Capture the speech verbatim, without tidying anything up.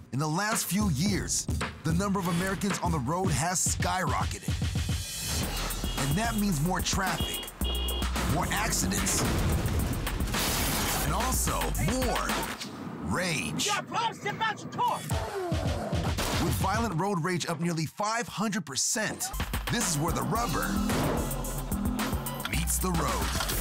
In the last few years, the number of Americans on the road has skyrocketed. And that means more traffic, more accidents, and also more rage. With violent road rage up nearly five hundred percent, this is where the rubber meets the road.